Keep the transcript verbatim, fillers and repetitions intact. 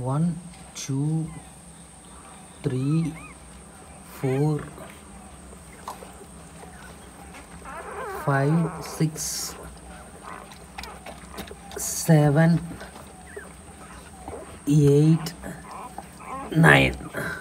one two three four five six seven eight nine.